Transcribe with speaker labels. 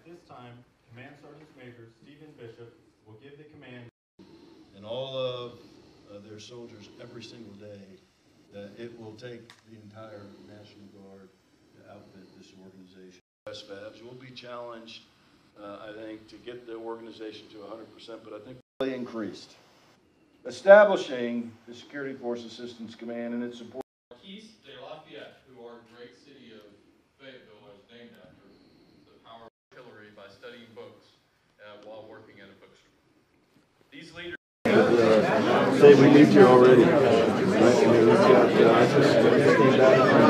Speaker 1: At this time, Command Sergeant Major Stephen Bishop will give the command.
Speaker 2: And all of their soldiers every single day, that it will take the entire National Guard to outfit this organization. SFABs will be challenged, I think, to get the organization to 100%, but I think really increased. Establishing the Security Forces Assistance Command and its support.
Speaker 3: Marquise de Lafayette, who our great city of Fayetteville is named after, the power of artillery by studying books while working at a bookstore. These leaders
Speaker 4: Say we lived here already. Right? I mean, we've got, I just came back